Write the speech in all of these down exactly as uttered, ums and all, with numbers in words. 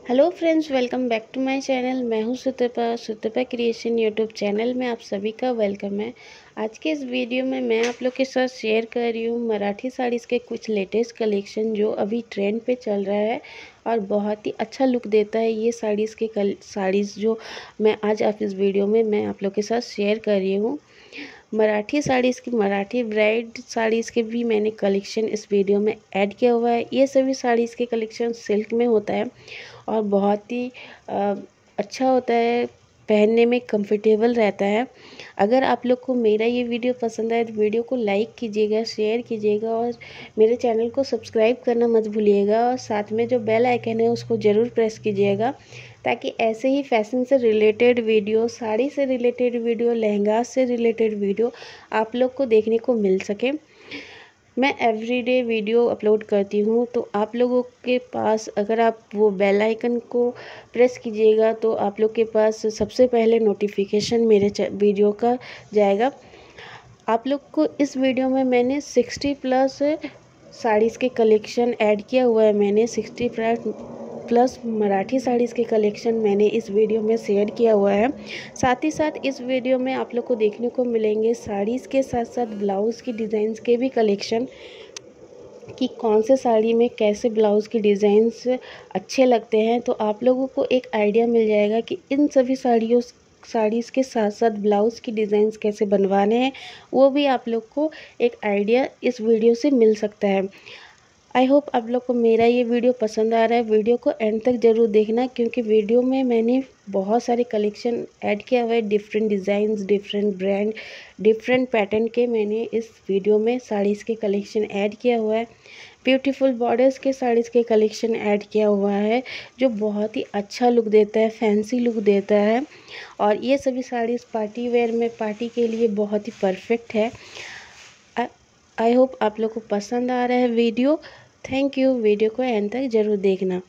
Hello friends, welcome back to my channel. मैं हूं Sutapa Sutapa creation YouTube channel में आप सभी का वेलकम है। आज के इस वीडियो में मैं आप लोग के साथ शेयर कर रही हूं मराठी साड़ीज़ के कुछ लेटेस्ट कलेक्शन जो अभी ट्रेंड पे चल रहा है और बहुत ही अच्छा लुक देता है। ये साड़ीज़ के कल साड़ीज़ जो मैं आज आप इस वीडियो में मैं आप लोग के साथ शेयर कर रही हूँ। मराठी साड़ीज़ की मराठी ब्राइड साड़ीज़ के भी मैंने कलेक्शन इस वीडियो में ऐड किया हुआ है। ये सभी साड़ीज़ के कलेक्शन सिल्क में होता है और बहुत ही अच्छा होता है, पहनने में कंफर्टेबल रहता है। अगर आप लोग को मेरा ये वीडियो पसंद आए तो वीडियो को लाइक कीजिएगा, शेयर कीजिएगा और मेरे चैनल को सब्सक्राइब करना मत भूलिएगा और साथ में जो बेल आइकन है उसको ज़रूर प्रेस कीजिएगा ताकि ऐसे ही फैशन से रिलेटेड वीडियो, साड़ी से रिलेटेड वीडियो, लहंगा से रिलेटेड वीडियो आप लोग को देखने को मिल सके। मैं एवरीडे वीडियो अपलोड करती हूँ, तो आप लोगों के पास अगर आप वो बेल आइकन को प्रेस कीजिएगा तो आप लोग के पास सबसे पहले नोटिफिकेशन मेरे वीडियो का जाएगा। आप लोग को इस वीडियो में मैंने सिक्सटी प्लस साड़ीज़ के कलेक्शन ऐड किया हुआ है। मैंने सिक्सटी प्लस मराठी साड़ीज़ के कलेक्शन मैंने इस वीडियो में शेयर किया हुआ है। साथ ही साथ इस वीडियो में आप लोग को देखने को मिलेंगे साड़ीज़ के साथ साथ ब्लाउज़ की डिज़ाइंस के भी कलेक्शन, कि कौन से साड़ी में कैसे ब्लाउज़ की डिज़ाइंस अच्छे लगते हैं। तो आप लोगों को एक आइडिया मिल जाएगा कि इन सभी साड़ियों साड़ीज़ के साथ साथ ब्लाउज़ की डिज़ाइंस कैसे बनवाने हैं, वो भी आप लोग को एक आइडिया इस वीडियो से मिल सकता है। आई होप आप लोग को मेरा ये वीडियो पसंद आ रहा है। वीडियो को एंड तक ज़रूर देखना क्योंकि वीडियो में मैंने बहुत सारे कलेक्शन ऐड किया हुआ है। Different designs, different brand, different pattern के मैंने इस वीडियो में साड़ीज़ के कलेक्शन ऐड किया हुआ है। ब्यूटीफुल बॉर्डर्स के साड़ीज़ के कलेक्शन ऐड किया हुआ है जो बहुत ही अच्छा लुक देता है, फैंसी लुक देता है। और ये सभी साड़ीज़ पार्टी वेयर में, पार्टी के लिए बहुत ही परफेक्ट है। आई होप आप लोग को पसंद आ रहा है वीडियो। Thank you. वीडियो को एंड तक ज़रूर देखना।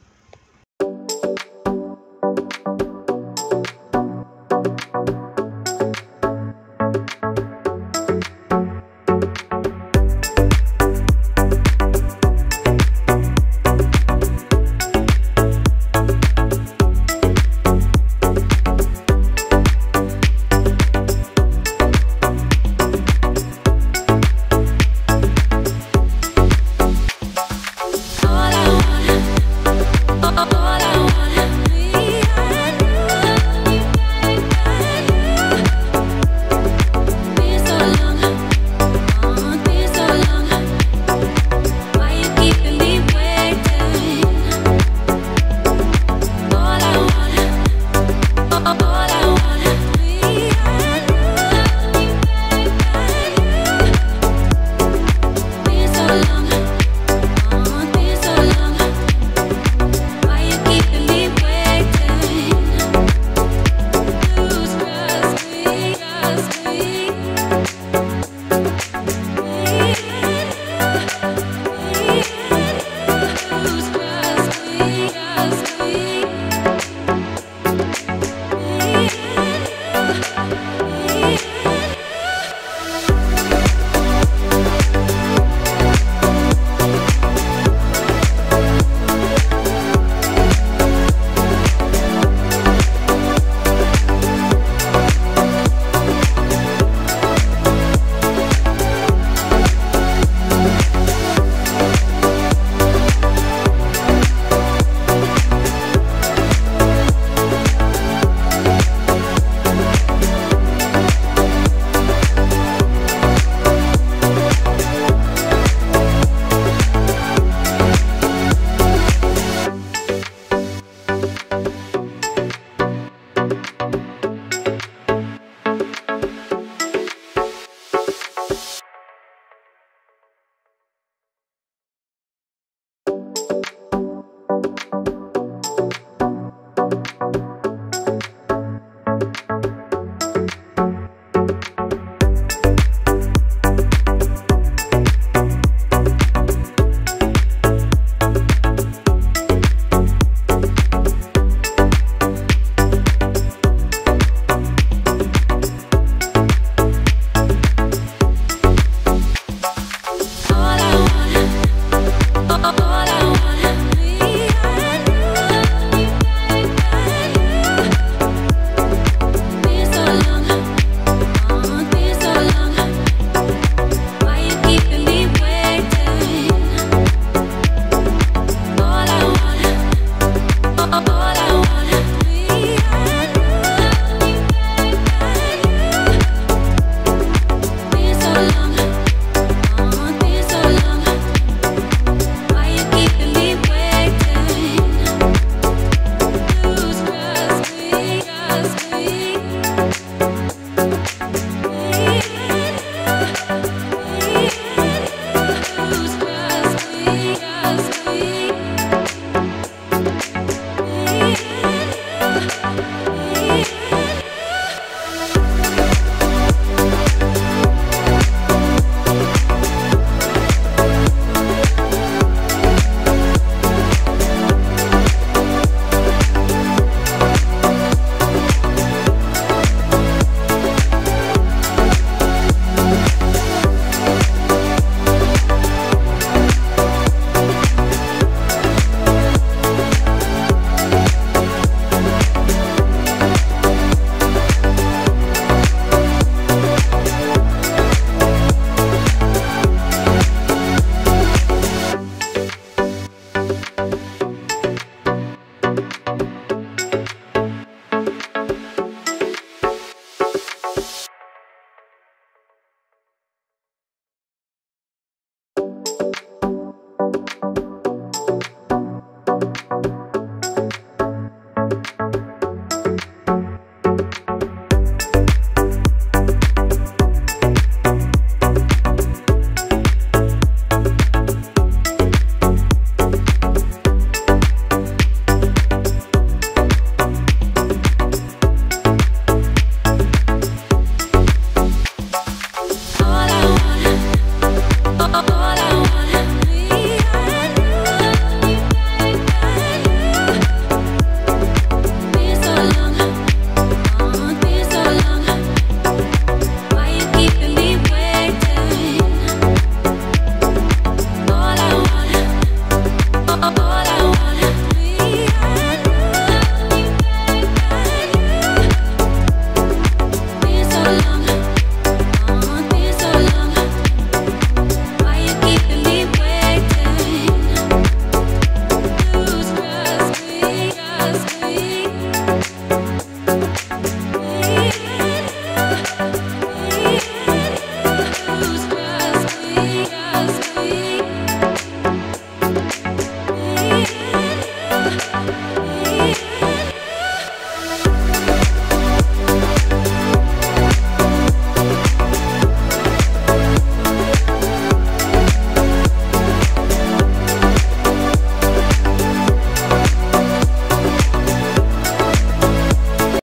है।